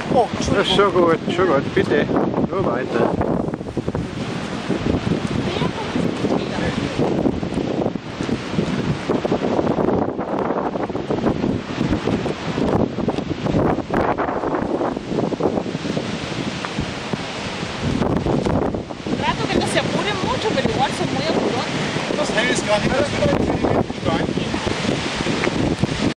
Oh, Das ist schon gut, bitte. Nur weiter. Das Hell ist gar nicht.